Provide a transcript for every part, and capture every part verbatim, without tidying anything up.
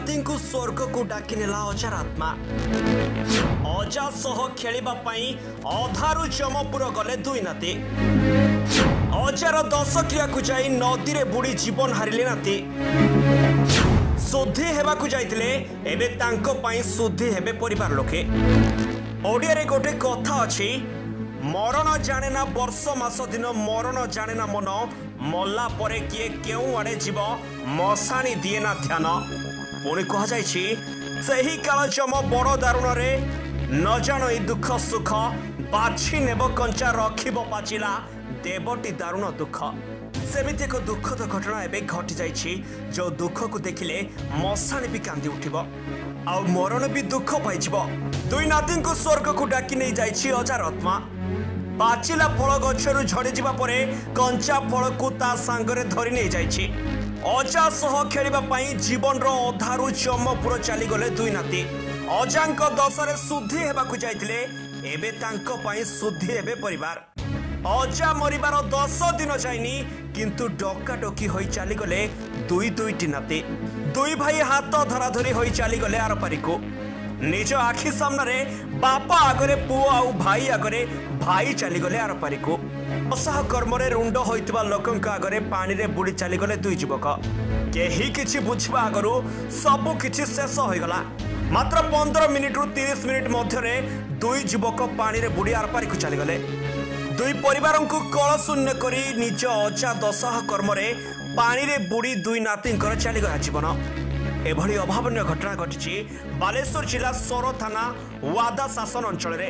नाती को स्वर्ग को डाकी नेला अजार आत्मा। अजा सह खेलिबा पई अधारु जमपुर गले दुई नाती। अजार दस क्रिया को जाई नदी रे बुड़ी जीवन हारिले नाती। शुद्धि हेबा को जाइतिले एबे तांको पई शुद्धि हेबे परिवार लोके। ओडिया रे गोटे कथा अछि, मरण जाने ना वर्ष मास दिन मरण जाने ना मन, मल्ला परे किए केउ आड़े जीव मशाणी दिए ना ध्यान। पुणी कह जाइछि सही काल जम बड़ दारुण रे न जानो दुख सुख, बाछि नेब कंचा रखिब पाचिला देवटी दारुण दुख। सेमिति एक दुखद घटना एबे घटी जाइछि, जो दुख को देखिले मशाणी भी कांदी उठिब आ मरण भी दुख पाइजिब। दुई नाती को स्वर्ग को डाकी नहीं जाइछि अजार आत्मा। पाचिला फल गछरु झड़ी जिबा परे कंचा फल को ता सांगरे धरि नहीं जाइछि। अजा सह खेलिबा पई जीवन रो अधारु चमपुर चली गले दुई नाती। अजांक दशरे शुद्धि हेबा को जाइतिले, एबे तांको पई शुद्धि हेबे परिवार। अजा मरिबार दस दिन जाइनी, किंतु डका डकी होई चली गले दुई दुईटी नाती। दुई भाई हाथ धरा धरी होई चली गले आर पारी को। निज आखि सामने बापा आगरे पुओ आउ भाई आगरे भाई चली गले आर पारी को। असह कर्म रे रुंड होइतबा लोकंक आगरे पानी रे बुड़ी चली गले दुई युवक। केही किछि बुझबा आगरु सब किछि शेष होई गला। मात्र पंद्रह मिनिट रु तीस मिनिट मध्य रे दुई युवक पानी रे बुड़ी आर पारी को चली गले। दुई परिवार को कल शून्य करी निज अजा दशह कर्म रे पानी रे बुड़ी दुई नातींकर चली गया जीवन। एभली अभावनीय घटना घटी बालेश्वर जिला सोर थाना वादा शासन अंचल रे।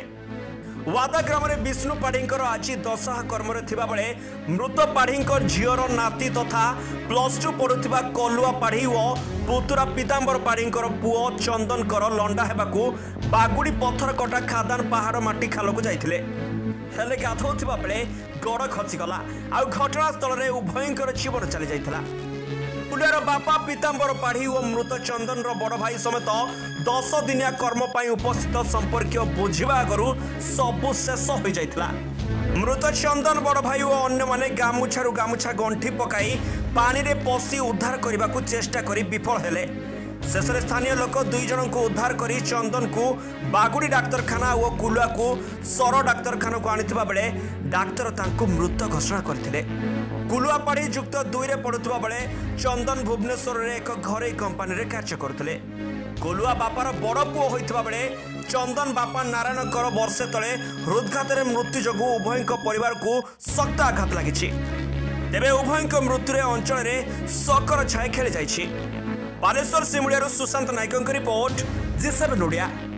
वादा ग्राम रे विष्णु पाढ़ींकर आज दशह कर्म रे थिबा बेले मृत पाढ़ींकर झीवर नाती तथा प्लस टू पढ़ुथिबा कलुआ पाढ़ी और पुतुरा पीतांबर पाढ़ींकर पुओ चंदनकर लंडा हेबाकू बागुड़ी पत्थर कटा खादान पहाड़ माटी खाल को जाइथिले। हेले गाधौथिबा बेले गड़ खसीगला आ घटनास्थल रे उभयंकर जीवन चली जाइथिला। पुलियार बापा पीतांबर पाढ़ी और मृत चंदन बड़ भाई समेत दस दिनिया कर्म पाई उपस्थित संपर्क बुझा आगु सबु शेष हो जाइथिला। मृत चंदन बड़ भाई और अन्य माने गामुछारू गामुछा गंठी पकाई पानी रे पसी उद्धार करने को चेष्टा करी विफल हेले। शेष स्थानीय लोक दुई जन को उद्धार करी चंदन को बागुड़ी डाक्तरखाना और कुलुआ को सर डाक्तरखाना को आनिथिबा बेले डाक्तर तांको मृत घोषणा करथिले। कुलुआपाड़ी युक्त दुई रे पड़ुवा बेले चंदन भुवनेश्वर रे एक घरे कंपानी रे कार्य करथिले। कुलुआ बापार बड़ पुओ होइथिबा बेले चंदन बापा नारायणकर वर्षे तले हृदघात मृत्यु जोगु उभयंक परिवार को सख्त आघात लागिछि। तेबे उभयंक मृत्यु रे अंचल रे शोकर छाया खेली जाइछि। बालेश्वर सिमुलियारू सुशांत नायकଙ୍କ रिपोर्ट जी सेवन ओडिया।